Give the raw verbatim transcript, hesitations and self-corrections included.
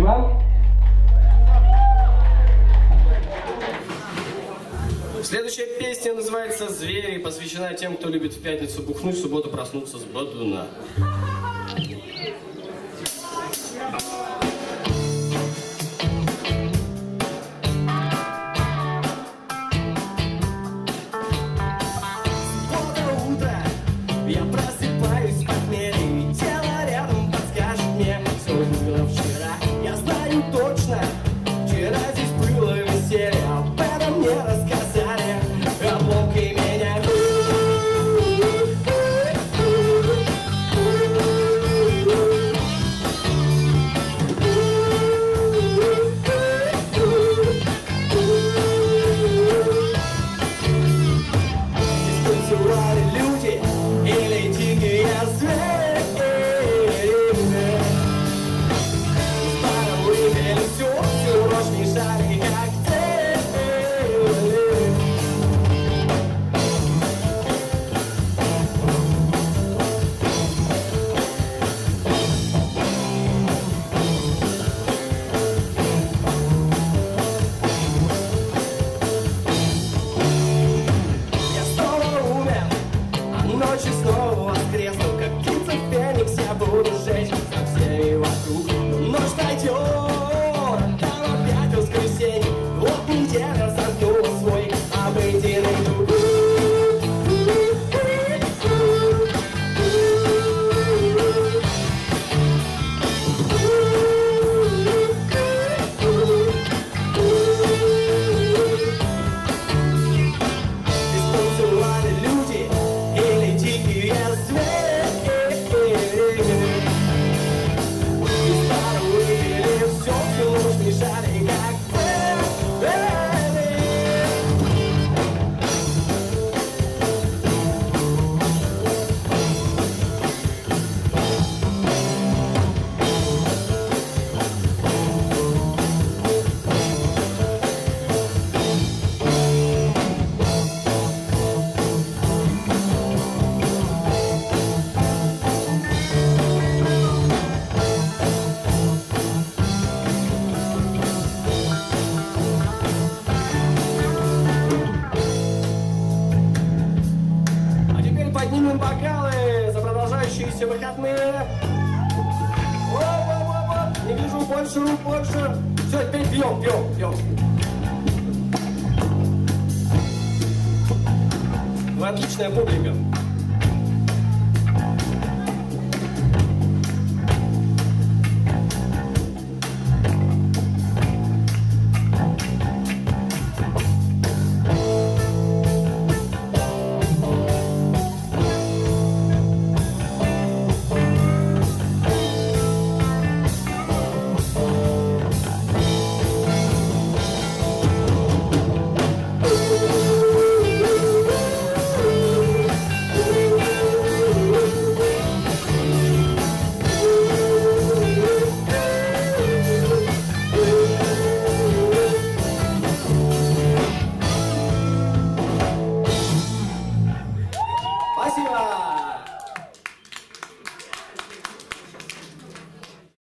Спасибо. Следующая песня называется «Звери», посвящена тем, кто любит в пятницу бухнуть, в субботу проснуться с бодуна. Я просыпаюсь в похмелье, тело рядом подскажет мне, все было вчера. Я знаю точно, вчера здесь было веселье, об этом мне рассказали, обломки меня. Здесь танцевали люди или дикие звери. С баром выпили всю, всю ночь мешали коктейли. Я снова умер, а ночью снова воскресну, как птица Феникс я буду жечь со всеми вокруг. Но ночь пройдет, там опять воскресенье, вот неделя замкнула свой обыденный круг. Здесь танцевали люди или дикие звери. Из бара выпили все, всю ночь мешали коктейли. А теперь поднимем бокалы за продолжающиеся выходные. Оп-оп-оп-оп. Не вижу больше рук, больше. Все, теперь пьем, пьем, пьем. Вы отличная публика.